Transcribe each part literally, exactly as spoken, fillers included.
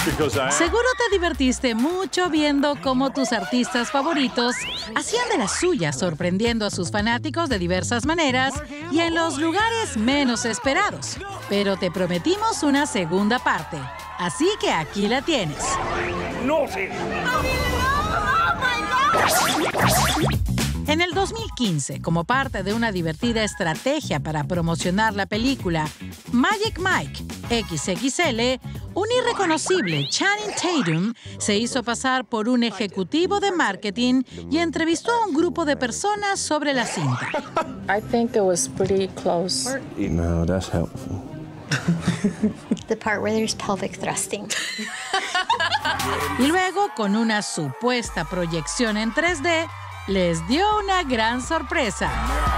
Seguro te divertiste mucho viendo cómo tus artistas favoritos hacían de las suyas, sorprendiendo a sus fanáticos de diversas maneras y en los lugares menos esperados. Pero te prometimos una segunda parte, así que aquí la tienes. En el dos mil quince, como parte de una divertida estrategia para promocionar la película Magic Mike equis equis ele, un irreconocible Channing Tatum se hizo pasar por un ejecutivo de marketing y entrevistó a un grupo de personas sobre la cinta. I think it was pretty close. No, that's helpful. The part where there's pelvic thrusting. Y luego, con una supuesta proyección en tres D, les dio una gran sorpresa.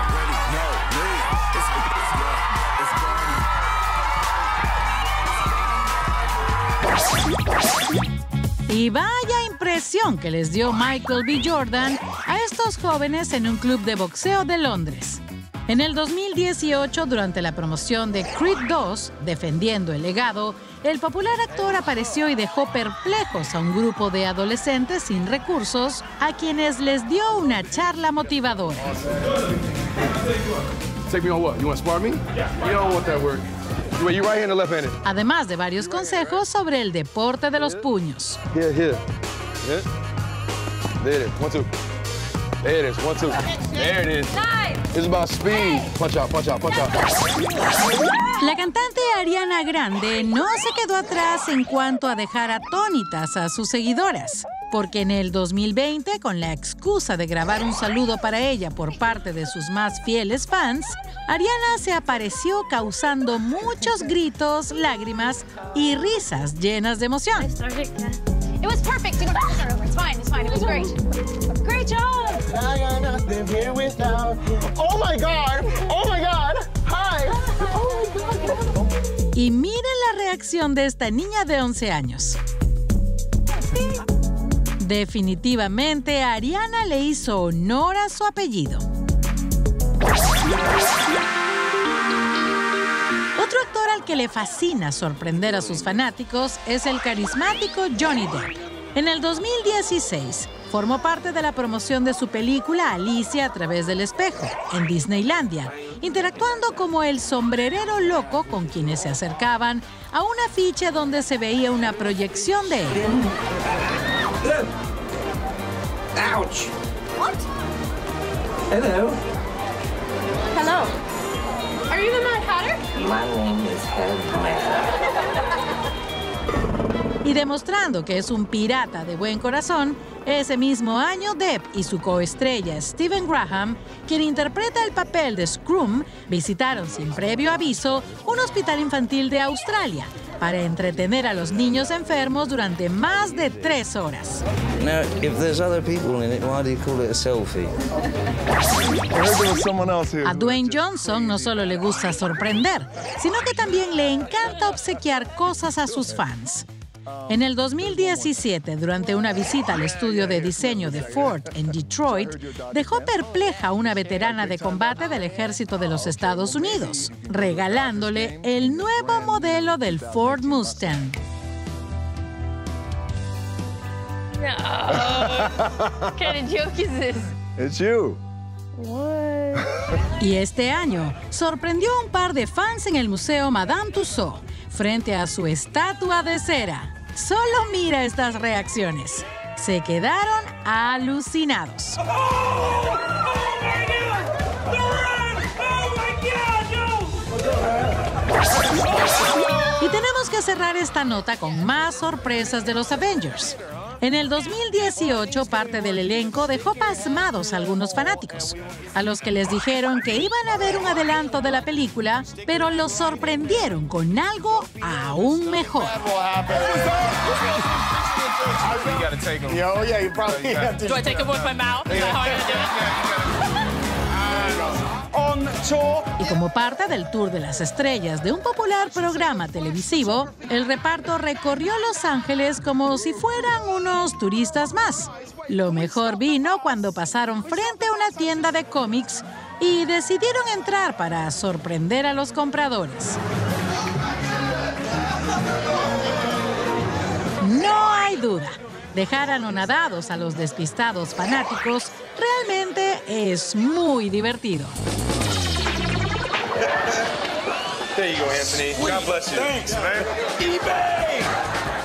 Y vaya impresión que les dio Michael B. Jordan a estos jóvenes en un club de boxeo de Londres. En el dos mil dieciocho, durante la promoción de Creed dos, defendiendo el legado, el popular actor apareció y dejó perplejos a un grupo de adolescentes sin recursos, a quienes les dio una charla motivadora. Además de varios consejos sobre el deporte de los puños. Here, here. Yeah. There it is. One, two. There it is. One, two. There it is. It's about speed. Punch out, punch out, punch out. La cantante Ariana Grande no se quedó atrás en cuanto a dejar atónitas a sus seguidoras, porque en el dos mil veinte, con la excusa de grabar un saludo para ella por parte de sus más fieles fans, Ariana se apareció causando muchos gritos, lágrimas y risas llenas de emoción. It was perfect. It's fine, it's fine. It was great. Great job. Oh my God! Oh my God! Hi! Oh my God. Y miren la reacción de esta niña de once años. Definitivamente, Ariana le hizo honor a su apellido. Otro actor al que le fascina sorprender a sus fanáticos es el carismático Johnny Depp. En el dos mil dieciséis, formó parte de la promoción de su película Alicia a través del espejo, en Disneylandia, interactuando como el sombrerero loco con quienes se acercaban a un afiche donde se veía una proyección de él. Ouch! What? Hello. Hello. Are you the Mad Hatter? My name is Y demostrando que es un pirata de buen corazón, ese mismo año Depp y su coestrella Stephen Graham, quien interpreta el papel de Scrum, visitaron sin previo aviso un hospital infantil de Australia para entretener a los niños enfermos durante más de tres horas. Now, if there's other people in it, why do you call it a selfie? A Dwayne Johnson no solo le gusta sorprender, sino que también le encanta obsequiar cosas a sus fans. En el dos mil diecisiete, durante una visita al estudio de diseño de Ford en Detroit, dejó perpleja a una veterana de combate del ejército de los Estados Unidos, regalándole el nuevo modelo del Ford Mustang. No. What kind of joke is this? It's you. What? Y este año sorprendió a un par de fans en el Museo Madame Tussauds frente a su estatua de cera. Solo mira estas reacciones. Se quedaron alucinados. Y tenemos que cerrar esta nota con más sorpresas de los Avengers. En el dos mil dieciocho, parte del elenco dejó pasmados a algunos fanáticos, a los que les dijeron que iban a ver un adelanto de la película, pero los sorprendieron con algo aún mejor. Y como parte del Tour de las Estrellas de un popular programa televisivo, el reparto recorrió Los Ángeles como si fueran unos turistas más. Lo mejor vino cuando pasaron frente a una tienda de cómics y decidieron entrar para sorprender a los compradores. duda, dejar anonadados a los despistados fanáticos realmente es muy divertido. There you go, Anthony. God bless you. Thanks, man. eBay!